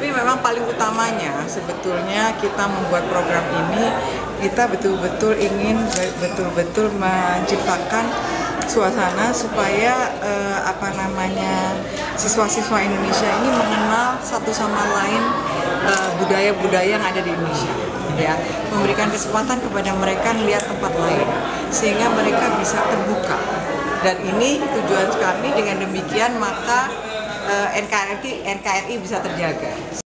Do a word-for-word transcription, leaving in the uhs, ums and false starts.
Tapi memang paling utamanya sebetulnya kita membuat program ini, kita betul-betul ingin betul-betul menciptakan suasana supaya eh, apa namanya siswa-siswa Indonesia ini mengenal satu sama lain budaya-budaya eh, yang ada di Indonesia, ya, memberikan kesempatan kepada mereka melihat tempat lain sehingga mereka bisa terbuka. Dan ini tujuan kami, dengan demikian maka eh, N K R I N K R I bisa terjaga.